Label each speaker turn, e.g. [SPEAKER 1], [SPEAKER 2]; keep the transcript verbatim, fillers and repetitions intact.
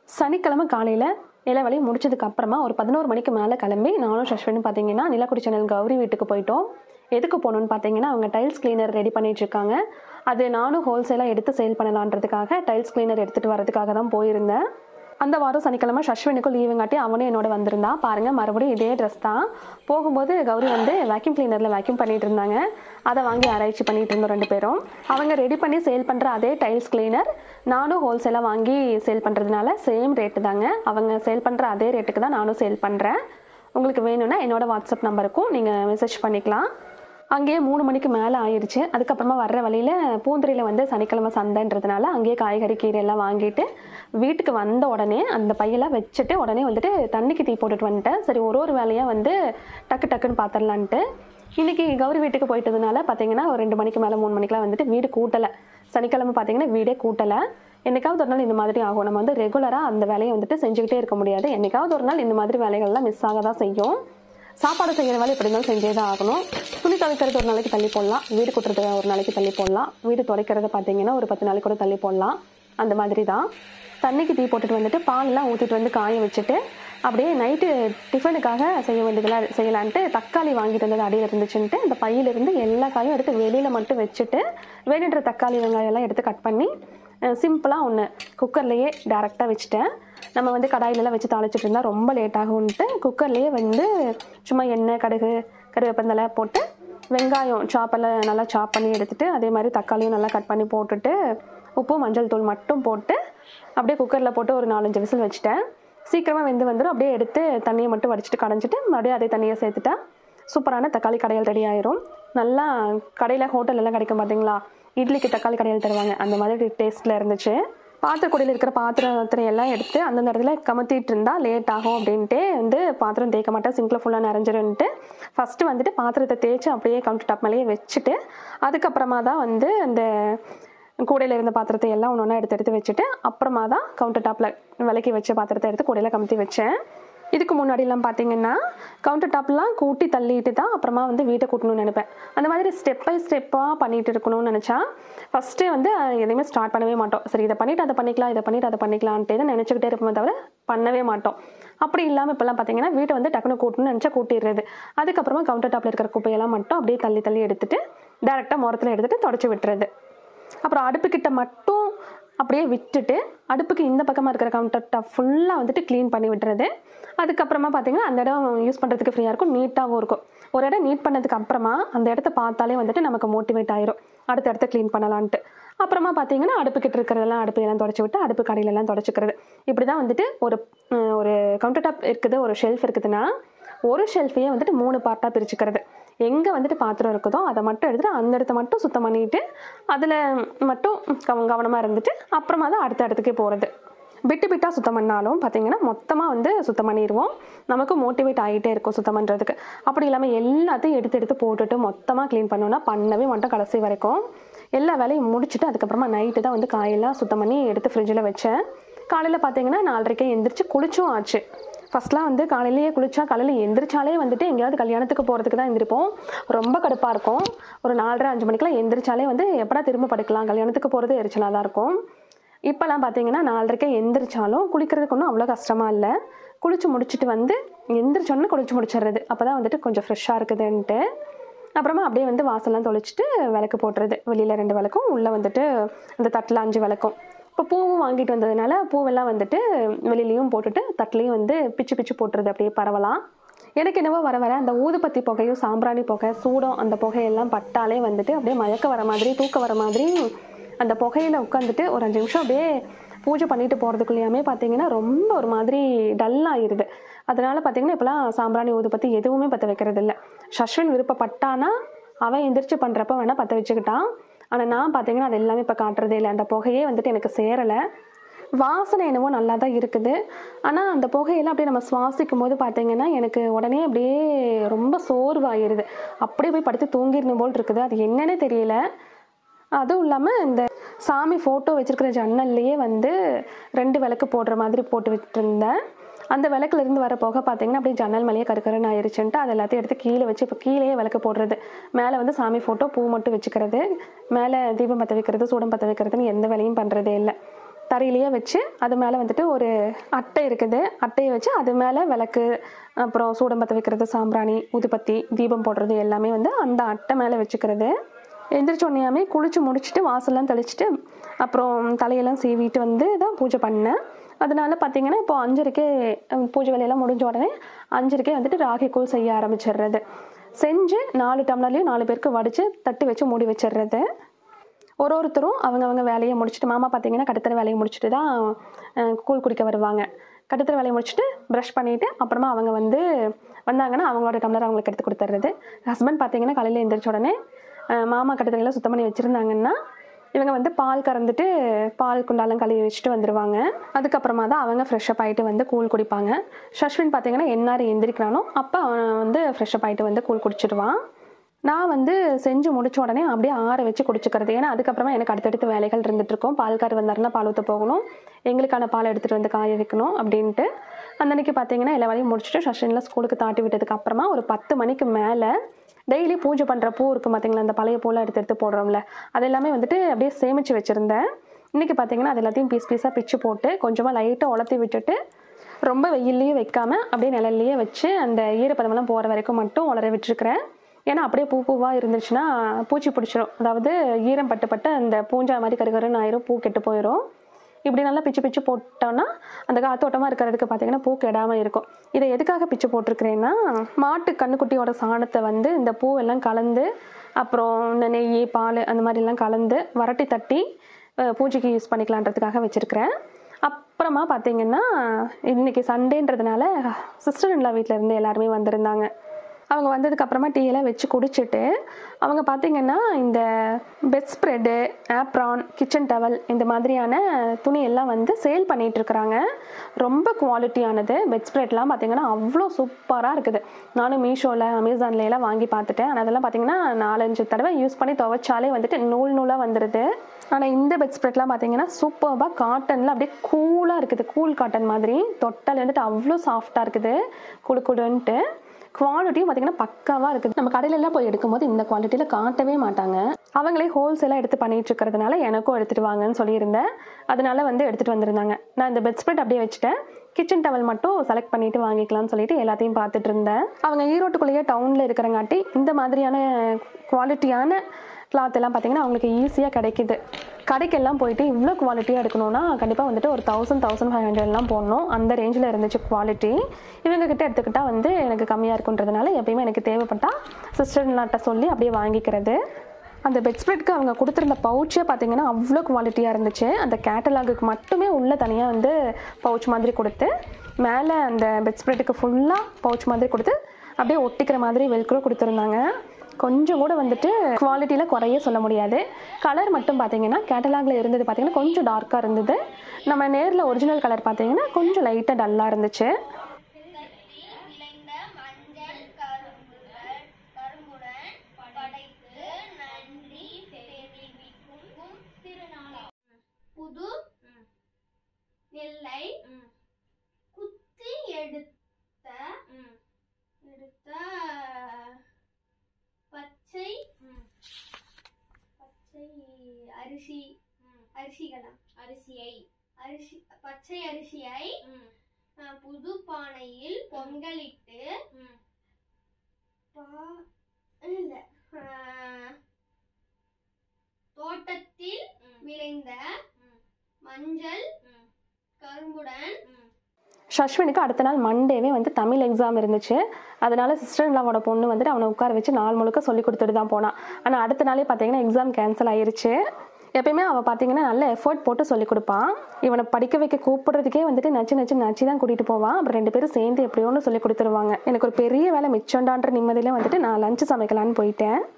[SPEAKER 1] சனிக்கிழமை காலையில் எல்லா வேலையும் முடிச்சதுக்கு அப்புறமா ஒரு பதினோரு மணிக்கு மேலே கிளம்பி நானும் சஷ்வினும் பார்த்தீங்கன்னா நிலக்குடி சேனல் கௌரி வீட்டுக்கு போயிட்டோம். எதுக்கு போகணுன்னு பார்த்தீங்கன்னா அவங்க டைல்ஸ் கிளீனர் ரெடி பண்ணிட்டு இருக்காங்க. அது நானும் ஹோல்சேலாக எடுத்து சேல் பண்ணலான்றதுக்காக டைல்ஸ் கிளீனர் எடுத்துகிட்டு வரதுக்காக தான் போயிருந்தேன். அந்த வாரம் சனிக்கிழமை சஷ்வினுக்கும் லீவுங்காட்டி அவனும் என்னோட வந்திருந்தா. பாருங்கள், மறுபடியும் இதே ட்ரெஸ் தான். போகும்போது கௌரி வந்து வேக்யூம் கிளீனரில் வேக்யூம் பண்ணிட்டு இருந்தாங்க. அதை வாங்கி ஆராய்ச்சி பண்ணிட்டு இருந்தோம் ரெண்டு பேரும். அவங்க ரெடி பண்ணி சேல் பண்ணுற அதே டைல்ஸ் கிளீனர் நானும் ஹோல்சேலாக வாங்கி சேல் பண்ணுறதுனால சேம் ரேட்டு தாங்க. அவங்க சேல் பண்ணுற அதே ரேட்டுக்கு தான் நானும் சேல் பண்ணுறேன். உங்களுக்கு வேணும்னா என்னோடய வாட்ஸ்அப் நம்பருக்கும் நீங்கள் மெசேஜ் பண்ணிக்கலாம். அங்கேயே மூணு மணிக்கு மேலே ஆயிடுச்சு. அதுக்கப்புறமா வர்ற வழியில் பூந்துறையில் வந்து சனிக்கிழமை சந்தைன்றதுனால அங்கேயே காய்கறி கீரை எல்லாம் வாங்கிட்டு வீட்டுக்கு வந்த உடனே அந்த பையெல்லாம் வச்சுட்டு உடனே வந்துட்டு தண்ணிக்கு டீ போட்டுட்டு வந்துட்டேன். சரி, ஒரு ஒரு வேலையாக வந்து டக்கு டக்குன்னு பார்த்துடலான்ட்டு. இன்றைக்கி கௌரி வீட்டுக்கு போயிட்டதுனால பார்த்தீங்கன்னா ஒரு ரெண்டு மணிக்கு மேலே மூணு மணிக்கெலாம் வந்துட்டு வீடு கூட்டலை. சனிக்கிழமை பார்த்தீங்கன்னா வீடே கூட்டலை. என்றைக்காவது ஒரு நாள் இந்த மாதிரி ஆகும். நம்ம வந்து ரெகுலராக அந்த வேலையை வந்துட்டு செஞ்சுக்கிட்டே இருக்க முடியாது. என்றைக்காவது ஒரு நாள் இந்த மாதிரி வேலைகள்லாம் மிஸ் ஆக தான் செய்யும். சாப்பாடு செய்கிற வேலை எப்படி இருந்தாலும் செஞ்சே தான் ஆகணும். துணி துவைக்கிறது ஒரு நாளைக்கு தள்ளி போடலாம், வீடு கூட்டுறது ஒரு நாளைக்கு தள்ளி போடலாம், வீடு துடைக்கிறத பார்த்தீங்கன்னா ஒரு பத்து நாளைக்கு கூட தள்ளி போடலாம். அந்த மாதிரி தான். தண்ணிக்கு டீ போட்டுட்டு வந்துட்டு பாலெலாம் ஊற்றிட்டு வந்து காய வச்சுட்டு அப்படியே நைட்டு டிஃபனுக்காக செய்ய வேண்டியதெல்லாம் செய்யலான்ட்டு தக்காளி வாங்கிட்டு வந்தது அடியில் இருந்துச்சுன்ட்டு அந்த பையிலிருந்து எல்லா காயும் எடுத்து வெளியில் மட்டும் வச்சுட்டு வேணுன்ற தக்காளி வெங்காயம் எல்லாம் எடுத்து கட் பண்ணி சிம்பிளாக ஒன்று குக்கர்லேயே டேரெக்டாக வச்சுட்டேன். நம்ம வந்து கடாயிலெலாம் வச்சு தாளிச்சிட்டு இருந்தால் ரொம்ப லேட் ஆகும்ன்ட்டு குக்கர்லேயே வந்து சும்மா எண்ணெய் கடுகு கருவேப்பந்தலை போட்டு வெங்காயம் சாப்பெல்லாம் நல்லா சாப் பண்ணி எடுத்துகிட்டு அதே மாதிரி தக்காளியும் நல்லா கட் பண்ணி போட்டுட்டு உப்பு மஞ்சள் தூள் மட்டும் போட்டு அப்படியே குக்கரில் போட்டு ஒரு நாலஞ்சு விசில் வச்சுட்டேன். சீக்கிரமாக வெந்து வந்துடும். அப்படியே எடுத்து தண்ணியை மட்டும் வடிச்சிட்டு கடைஞ்சிட்டு மறுபடியும் அதே தண்ணியை சேர்த்துட்டா சூப்பரான தக்காளி கடையல் ரெடி ஆயிரும். நல்லா கடையில் ஹோட்டலெல்லாம் கிடைக்கும் பார்த்தீங்களா, இட்லிக்கு தக்காளி கடையல் தருவாங்க, அந்த மாதிரி டேஸ்ட்டில் இருந்துச்சு. பாத்திரக்குடியில் இருக்கிற பாத்திரத்திரம் எல்லாம் எடுத்து அந்தந்த இடத்துல கமத்திட்டு இருந்தால் லேட் ஆகும் அப்படின்ட்டு வந்து பாத்திரம் தேய்க்க மாட்டேன், சிங்கில் ஃபுல்லாக நிறைஞ்சிருன்ட்டு ஃபஸ்ட்டு வந்துட்டு பாத்திரத்தை தேய்ச்சி அப்படியே கவுண்டர் டாப் மேலேயே வச்சுட்டு அதுக்கப்புறமா தான் வந்து அந்த கூடையில் இருந்த பாத்திரத்தை எல்லாம் ஒன்று ஒன்றா எடுத்து எடுத்து வச்சுட்டு அப்புறமா தான் கவுண்டர் டாப்பில் விலைக்கு வச்ச பாத்திரத்தை எடுத்து கூடையில் கமுத்தி வச்சேன். இதுக்கு முன்னாடிலாம் பார்த்தீங்கன்னா கவுண்டர் டாப்லாம் கூட்டி தள்ளிட்டு தான் அப்புறமா வந்து வீட்டை கூட்டணும்னு நினைப்பேன். அந்த மாதிரி ஸ்டெப் பை ஸ்டெப்பாக பண்ணிகிட்டு இருக்கணும்னு நினச்சா ஃபஸ்ட்டே வந்து எதையுமே ஸ்டார்ட் பண்ணவே மாட்டோம். சரி, இதை பண்ணிவிட்டு அதை பண்ணிக்கலாம், இதை பண்ணிவிட்டு அதை பண்ணிக்கலான்ட்டு தான் நினச்சிக்கிட்டே இருப்போமே தவிர பண்ணவே மாட்டோம். அப்படி இல்லாமல் இப்போல்லாம் பார்த்தீங்கன்னா வீட்டை வந்து டக்குனு கூட்டணும்னு நினச்சா கூட்டிடுறது. அதுக்கப்புறமா கவுண்டர் டாப்பில் இருக்கிற குப்பையெல்லாம் மட்டும் அப்படியே தள்ளி தள்ளி எடுத்துகிட்டு டேரெக்டாக முரத்தில் எடுத்துகிட்டு தொடச்சி விட்டுறது. அப்புறம் அடுப்புக்கிட்ட மட்டும் அப்படியே விட்டுட்டு அடுப்புக்கு இந்த பக்கமாக இருக்கிற கவுண்டர் டாப் ஃபுல்லாக வந்துட்டு க்ளீன் பண்ணி விட்டுறது. அதுக்கப்புறமா பார்த்தீங்கன்னா அந்த இடம் யூஸ் பண்ணுறதுக்கு ஃப்ரீயாக இருக்கும், நீட்டாகவும் இருக்கும். ஒரு இடம் நீட் பண்ணதுக்கு அப்புறமா அந்த இடத்த பார்த்தாலே வந்துட்டு நமக்கு மோட்டிவேட் ஆயிரும் அடுத்த இடத்த க்ளீன் பண்ணலான்ட்டு. அப்புறமா பார்த்தீங்கன்னா அடுப்புக்கிட்ட இருக்கிறதெல்லாம் அடுப்பு எல்லாம் தொடச்சி விட்டு அடுப்பு கடையிலெல்லாம் தொடச்சிக்கிறது. இப்படி தான் வந்துட்டு ஒரு ஒரு கவுண்டர் டாப் இருக்குது, ஒரு ஷெல்ஃப் இருக்குதுன்னா ஒரு ஷெல்ஃபையே வந்துட்டு மூணு பார்ட்டாக பிரிச்சுக்கிறது. எங்கே வந்துட்டு பாத்திரம் இருக்குதோ அதை மட்டும் எடுத்துகிட்டு அந்த இடத்த மட்டும் சுத்தம் பண்ணிவிட்டு அதில் மட்டும் கவ கவனமாக இருந்துட்டு அப்புறமா தான் அடுத்த இடத்துக்கே போகிறது. விட்டு விட்டால் சுத்தம் பண்ணாலும் பார்த்திங்கன்னா மொத்தமாக வந்து சுத்தம் பண்ணிடுவோம். நமக்கு மோட்டிவேட் ஆகிட்டே இருக்கும் சுத்தம் பண்ணுறதுக்கு. அப்படி இல்லாமல் எல்லாத்தையும் எடுத்து எடுத்து போட்டுட்டு மொத்தமாக க்ளீன் பண்ணோன்னா பண்ணவே மாட்டோம் கடைசி வரைக்கும். எல்லா வேலையும் முடிச்சுட்டு அதுக்கப்புறமா நைட்டு தான் வந்து காயெல்லாம் சுத்தம் பண்ணி எடுத்து ஃப்ரிட்ஜில் வச்சேன். காலையில் பார்த்திங்கன்னா நாலரைக்கே எந்திரிச்சு குளிச்சும் ஆச்சு. ஃபஸ்ட்லாம் வந்து காலையிலேயே குளிச்சா காலையில் எந்திரிச்சாலே வந்துட்டு எங்கேயாவது கல்யாணத்துக்கு போகிறதுக்கு தான் எந்திரிப்போம். ரொம்ப கடுப்பாக இருக்கும். ஒரு நாலரை அஞ்சு மணிக்கெலாம் எந்திரிச்சாலே வந்து எப்படா திரும்ப படுக்கலாம், கல்யாணத்துக்கு போகிறது எரிச்சலாக தான் இருக்கும். இப்போலாம் பார்த்தீங்கன்னா நாலரைக்கே எந்திரிச்சாலும் குளிக்கிறதுக்கு ஒன்றும் அவ்வளோ கஷ்டமாக இல்லை. குளிச்சு முடிச்சுட்டு வந்து எந்திரிச்சோன்னு குளிச்சு முடிச்சிடுறது. அப்போ தான் வந்துட்டு கொஞ்சம் ஃப்ரெஷ்ஷாக இருக்குதுன்ட்டு அப்புறமா அப்படியே வந்து வாசல்லாம் தொளிச்சிட்டு விளக்கு போட்டுறது. வெளியில் ரெண்டு விளக்கும், உள்ளே வந்துட்டு அந்த தட்டில் அஞ்சு விளக்கும். இப்போ பூவும் வாங்கிட்டு வந்ததுனால பூவெல்லாம் வந்துட்டு வெளியிலையும் போட்டுட்டு தட்டிலையும் வந்து பிச்சு பிச்சு போட்டுறது அப்படியே பரவலாம். எனக்கு என்னவோ வர வர அந்த ஊதுபத்தி புகையும் சாம்பிராணி புகை சூடம் அந்த புகையெல்லாம் பட்டாலே வந்துட்டு அப்படியே மயக்க வர மாதிரி தூக்க வர மாதிரி அந்த புகையில் உட்காந்துட்டு ஒரு அஞ்சு நிமிஷம் அப்படியே பூஜை பண்ணிட்டு போகிறதுக்குள்ளேயுமே பார்த்தீங்கன்னா ரொம்ப ஒரு மாதிரி டல்லாகிடுது. அதனால் பார்த்தீங்கன்னா இப்போலாம் சாம்பிராணி ஊதுபத்தி எதுவுமே பற்ற வைக்கிறது இல்லை. சஷ்வின் விருப்பப்பட்டானா அவன் எந்திரிச்சு பண்ணுறப்ப வேணால் பற்ற வச்சுக்கிட்டான். ஆனால் நான் பார்த்தீங்கன்னா அது எல்லாமே இப்போ காட்டுறதே இல்லை. அந்த புகையே வந்துட்டு எனக்கு சேரலை. வாசனை என்னவோ நல்லா தான் இருக்குது. ஆனால் அந்த புகையெல்லாம் அப்படியே நம்ம சுவாசிக்கும் போது பார்த்தீங்கன்னா எனக்கு உடனே அப்படியே ரொம்ப சோர்வாகிடுது. அப்படியே போய் படுத்து தூங்கிடணும் போல் இருக்குது. அது என்னன்னே தெரியல. அதுவும் இல்லாமல் இந்த சாமி ஃபோட்டோ வச்சுருக்கிற ஜன்னல்லையே வந்து ரெண்டு விளக்கு போடுற மாதிரி போட்டு விட்டுருந்தேன். அந்த விளக்குலேருந்து வர போக பார்த்தீங்கன்னா அப்படியே ஜன்னல் மேலேயே கருக்கருன்னு ஆயிடுச்சுன்ட்டு அது எல்லாத்தையும் எடுத்து கீழே வச்சு இப்போ கீழேயே விளக்கு போடுறது. மேலே வந்து சாமி ஃபோட்டோ பூ மட்டும் வச்சுக்கிறது, மேலே தீபம் பற்ற வைக்கிறது சூடம் பற்ற வைக்கிறதுன்னு எந்த வேலையும் பண்ணுறதே இல்லை. தரையிலேயே வச்சு அது மேலே வந்துட்டு ஒரு அட்டை இருக்குது, அட்டையை வச்சு அது மேலே விளக்கு, அப்புறம் சூடம் பற்ற வைக்கிறது, சாம்பிராணி, ஊதுபத்தி, தீபம் போடுறது எல்லாமே வந்து அந்த அட்டை மேலே வச்சுக்கிறது. எந்திரிச்சோன்னையாமே குளிச்சு முடிச்சுட்டு வாசல்லாம் தெளிச்சுட்டு அப்புறம் தலையெல்லாம் சீவிட்டு வந்து தான் பூஜை பண்ணேன். அதனால பார்த்தீங்கன்னா இப்போ அஞ்சரைக்கே பூஜை வேலையெல்லாம் முடிஞ்ச உடனே அஞ்சரைக்கே வந்துட்டு ராகி கூழ் செய்ய ஆரம்பிச்சிடுறது. செஞ்சு நாலு டம்ளர்லேயும் நாலு பேருக்கு வடித்து தட்டு வச்சு மூடி வச்சிடுறது. ஒரு ஒருத்தரும் அவங்கவுங்க வேலையை முடிச்சுட்டு, மாமா பார்த்தீங்கன்னா கட்டுத்தர வேலையை முடிச்சுட்டு தான் கூழ் குடிக்க வருவாங்க. கட்டுத்தர வேலையை முடிச்சுட்டு ப்ரஷ் பண்ணிவிட்டு அப்புறமா அவங்க வந்து வந்தாங்கன்னா அவங்களோட டம்ளர் அவங்களுக்கு எடுத்து கொடுத்துட்றது. ஹஸ்பண்ட் பார்த்தீங்கன்னா காலையில் எழுந்திரிச்ச உடனே மாமா கட்டுத்தரையெல்லாம் சுத்தம் பண்ணி வச்சுருந்தாங்கன்னா இவங்க வந்து பால் கறந்துட்டு பால் குண்டாலம் கழுவி வச்சுட்டு வந்துடுவாங்க. அதுக்கப்புறமா தான் அவங்க ஃப்ரெஷ்ஷப் ஆகிட்டு வந்து கூழ் குடிப்பாங்க. ஷஸ்வின் பார்த்தீங்கன்னா எந்நேரம் எந்திரிக்கிறானோ அப்போ அவன் வந்து ஃப்ரெஷ்ஷப் ஆகிட்டு வந்து கூழ் குடிச்சிடுவான். நான் வந்து செஞ்சு முடிச்ச உடனே அப்படியே ஆற வச்சு குடிச்சிக்கிறது. ஏன்னா அதுக்கப்புறமா எனக்கு அடுத்தடுத்து வேலைகள் இருந்துகிட்ருக்கோம். பால்கார் வந்தாருன்னா பால் ஊற்ற போகணும், எங்களுக்கான பால் எடுத்துகிட்டு வந்து காய வைக்கணும் அப்படின்ட்டு. அன்றைக்கி பார்த்தீங்கன்னா எல்லா வேலையும் முடிச்சுட்டு ஷஸ்வின்லாம் ஸ்கூலுக்கு தாட்டி விட்டதுக்கு அப்புறமா ஒரு பத்து மணிக்கு மேலே டெய்லி பூஜை பண்ணுற பூ இருக்கும் பார்த்தீங்களா, அந்த பழைய பூலாம் எடுத்து எடுத்து போடுறோம்ல, அது எல்லாமே வந்துட்டு அப்படியே சேமித்து வச்சுருந்தேன். இன்றைக்கி பார்த்தீங்கன்னா அது எல்லாத்தையும் பீஸ் பீஸாக பிச்சு போட்டு கொஞ்சமாக லைட்டாக உலர்த்தி விட்டுட்டு ரொம்ப வெயில்லையும் வைக்காமல் அப்படியே நிழல்லையே வச்சு அந்த ஈரப்பதமெல்லாம் போகிற வரைக்கும் மட்டும் உலர விட்டுருக்கிறேன். ஏன்னா அப்படியே பூ பூவாக இருந்துச்சுன்னா பூச்சி பிடிச்சிரும், அதாவது ஈரம் பட்டு பட்டு அந்த பூஞ்சா மாதிரி கருகருன்னு ஆயிரும், பூ கெட்டு போயிடும். இப்படி நல்லா பிச்சு பிச்சு போட்டோன்னா அந்த காத்தோட்டமாக இருக்கிறதுக்கு பார்த்தீங்கன்னா பூ கெடாமல் இருக்கும். இதை எதுக்காக பிச்சு போட்டிருக்கிறேன்னா, மாட்டு கண்ணுக்குட்டியோட சாணத்தை வந்து இந்த பூவெல்லாம் கலந்து அப்புறம் இந்த நெய் பால் அந்த மாதிரிலாம் கலந்து வரட்டி தட்டி பூஜைக்கு யூஸ் பண்ணிக்கலான்றதுக்காக வச்சுருக்கிறேன். அப்புறமா பார்த்தீங்கன்னா இன்றைக்கி சண்டேன்றதுனால சிஸ்டர் இன்லா வீட்டில் இருந்து எல்லாருமே வந்திருந்தாங்க. அவங்க வந்ததுக்கப்புறமா டீயெல்லாம் வச்சு குடிச்சிட்டு அவங்க பார்த்திங்கன்னா இந்த bedspread, apron, kitchen towel இந்த மாதிரியான துணியெல்லாம் வந்து சேல் பண்ணிகிட்ருக்குறாங்க. ரொம்ப குவாலிட்டியானது. பெட் ஸ்ப்ரெட்லாம் பார்த்திங்கன்னா அவ்வளோ சூப்பராக இருக்குது. நானும் மீஷோவில் அமேசான்லாம் வாங்கி பார்த்துட்டேன். ஆனால் அதெல்லாம் பார்த்திங்கன்னா நாலஞ்சு தடவை யூஸ் பண்ணி துவைச்சாலே வந்துட்டு நூல் நூலாக வந்துடுது. ஆனால் இந்த பெட் ஸ்ப்ரெட்லாம் பார்த்திங்கன்னா சூப்பராக காட்டனில் அப்படியே கூலாக இருக்குது, கூல் காட்டன் மாதிரி. தொட்டால் வந்துட்டு அவ்வளோ சாஃப்டாக இருக்குது, குடு குடுன்ட்டு. குவாலிட்டியும் பார்த்திங்கன்னா பக்காவாக இருக்குது. நம்ம கடையிலலாம் போய் எடுக்கும்போது இந்த குவாலிட்டியில் காட்டவே மாட்டாங்க. அவங்களே ஹோல்சேலாக எடுத்து பண்ணிகிட்டு இருக்கிறதுனால எனக்கும் எடுத்துகிட்டு வாங்கன்னு சொல்லியிருந்தேன். அதனால வந்து எடுத்துகிட்டு வந்திருந்தாங்க. நான் இந்த பெட் ஸ்ப்ரெட் அப்படியே வச்சுட்டேன். கிச்சன் டவல் மட்டும் செலக்ட் பண்ணிவிட்டு வாங்கிக்கலாம்னு சொல்லிட்டு எல்லாத்தையும் பார்த்துட்டு இருந்தேன். அவங்க ஈரோட்டுக்குள்ளேயே டவுனில் இருக்கிறங்காட்டி இந்த மாதிரியான குவாலிட்டியான கிளாத் எல்லாம் பார்த்திங்கன்னா அவங்களுக்கு ஈஸியாக கிடைக்கிது. கடைக்கெல்லாம் போயிட்டு இவ்வளோ குவாலிட்டியாக எடுக்கணும்னா கண்டிப்பாக வந்துட்டு ஒரு தௌசண்ட் தௌசண்ட் ஃபைவ் ஹண்ட்ரட்லாம் போடணும். அந்த ரேஞ்சில் இருந்துச்சு குவாலிட்டி. இவங்ககிட்ட எடுத்துக்கிட்டால் வந்து எனக்கு கம்மியாக இருக்குன்றதுனால எப்பயுமே எனக்கு தேவைப்பட்டால் சிஸ்டர் நாட்ட சொல்லி அப்படியே வாங்கிக்கிறது. அந்த பெட் ஸ்ப்ரெட்க்கு அவங்க கொடுத்துருந்த பவுச்சே பார்த்திங்கன்னா அவ்வளோ குவாலிட்டியாக இருந்துச்சு. அந்த கேட்டலாகுக்கு மட்டுமே உள்ளே தனியாக வந்து பவுச் மாதிரி கொடுத்து மேலே அந்த பெட் ஸ்ப்ரெட்டுக்கு ஃபுல்லாக பவுச் மாதிரி கொடுத்து அப்படியே ஒட்டிக்கிற மாதிரி வெல்க்ரோ கொடுத்துருந்தாங்க. கொஞ்சம் கூட வந்துட்டு குவாலிட்டியில் குறைய சொல்ல முடியாது. கலர் மட்டும் பார்த்தீங்கன்னா கேட்டலாகில் இருந்தது பார்த்தீங்கன்னா கொஞ்சம் டார்க்காக இருந்தது. நம்ம நேரில் ஒரிஜினல் கலர் பார்த்தீங்கன்னா கொஞ்சம் லைட்டாக டல்லாக இருந்துச்சு.
[SPEAKER 2] புது நெல்லை குத்தி எடுத்த எடுத்த பச்சை பச்சை அரிசி அரிசிகளா அரிசியை அரிசி பச்சை அரிசியை புது பானையில் பொங்கலிட்டு இல்ல தோட்டத்தில் விளைந்த மஞ்சள் கரும்புடன்.
[SPEAKER 1] ஷஸ்வினுக்கு அடுத்த நாள் மண்டேவே வந்து தமிழ் எக்ஸாம் இருந்துச்சு. அதனால சிஸ்டர் இன்லாவோட பொண்ணு வந்துட்டு அவனை உட்கார வச்சு நாள் முழுக்க சொல்லி கொடுத்துட்டு தான் போனான். ஆனால் அடுத்த நாளே பார்த்தீங்கன்னா எக்ஸாம் கேன்சல் ஆயிருச்சு. எப்பயுமே அவள் பார்த்தீங்கன்னா நல்ல எஃபர்ட் போட்டு சொல்லி கொடுப்பான். இவனை படிக்க வைக்க கூப்பிடுறதுக்கே வந்துட்டு நச்சு நச்சு நச்சு தான் கூட்டிகிட்டு போவான். அப்புறம் ரெண்டு பேரும் சேர்ந்து எப்படியோன்னு சொல்லி கொடுத்துருவாங்க. எனக்கு ஒரு பெரிய வேலை மிச்சண்டான்ற நிம்மதியிலே வந்துட்டு நான் லஞ்சு சமைக்கலான்னு போயிட்டேன்.